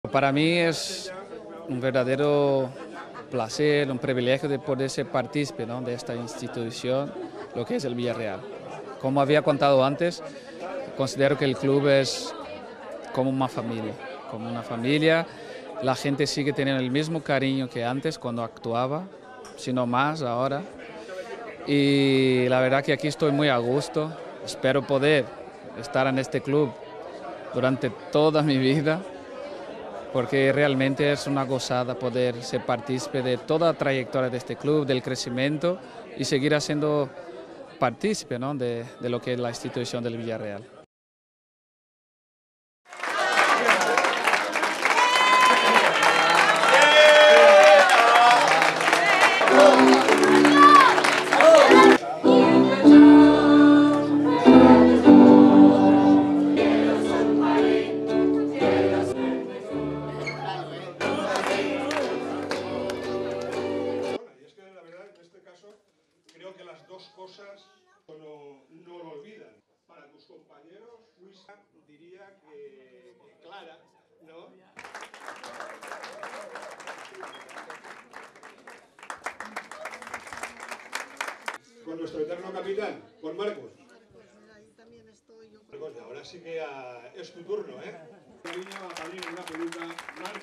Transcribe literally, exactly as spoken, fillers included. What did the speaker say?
Para mí es un verdadero placer, un privilegio de poder ser partícipe, ¿no?, de esta institución, lo que es el Villarreal. Como había contado antes, considero que el club es como una familia, como una familia. La gente sigue teniendo el mismo cariño que antes cuando actuaba, sino más ahora. Y la verdad que aquí estoy muy a gusto. Espero poder estar en este club durante toda mi vida, porque realmente es una gozada poder ser partícipe de toda la trayectoria de este club, del crecimiento y seguir siendo partícipe, ¿no?, de, de lo que es la institución del Villarreal. Creo que las dos cosas no, no lo olvidan. Para tus compañeros, Luisa diría que, que Clara, ¿no? Con nuestro eterno capitán, con Marcos. Marcos, ahora sí que a, es tu turno, ¿eh? Cariño, a Padrín, una peluca.